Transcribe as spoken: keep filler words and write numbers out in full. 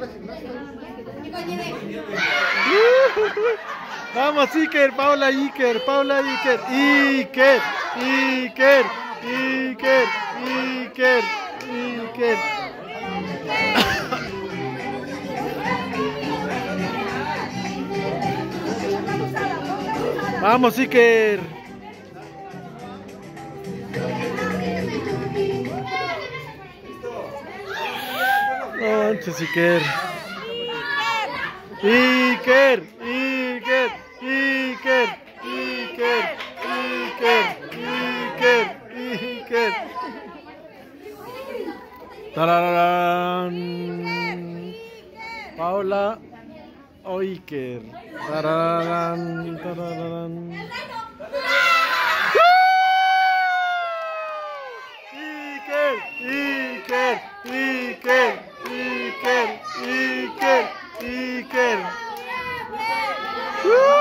Vamos, Iker, Paula Iker, Paula Iker, Iker, Iker, Iker, Iker, Iker. Vamos, Iker. Manches, Iker. Iker, Iker, Iker, Iker, Iker, Iker, Iker. Tararán. Paula o Iker. Tararán, tararán. Iker, Iker, Iker, Iker, Iker, Iker.